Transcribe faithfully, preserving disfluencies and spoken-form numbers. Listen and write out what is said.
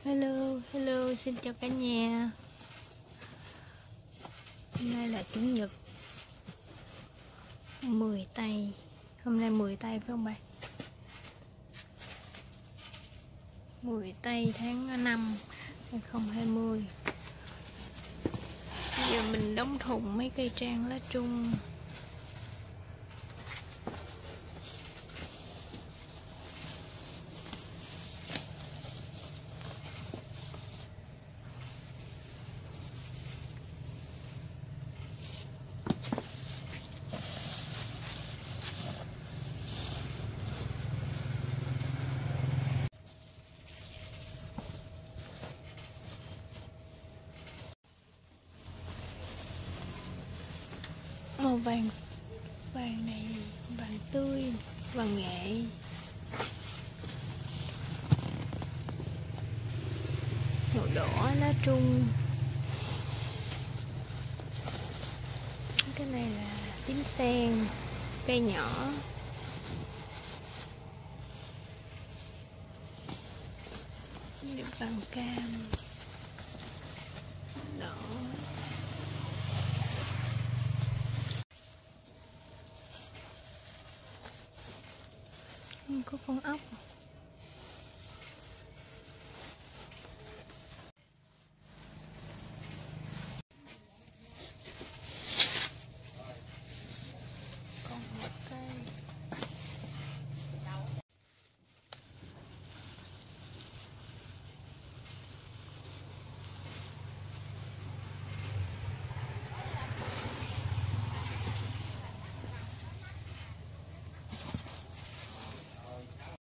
Hello, hello, xin chào cả nhà. Hôm nay là chủ nhật mười tây. Hôm nay mười tây phải không bạn? mười tây tháng năm hai không hai không. Bây giờ mình đóng thùng mấy cây trang lá trung. Màu vàng vàng này vàng tươi, vàng nghệ. Màu đỏ lá trung. Cái này là tím sen, cây nhỏ. Vàng cam, đỏ. Có con ốc.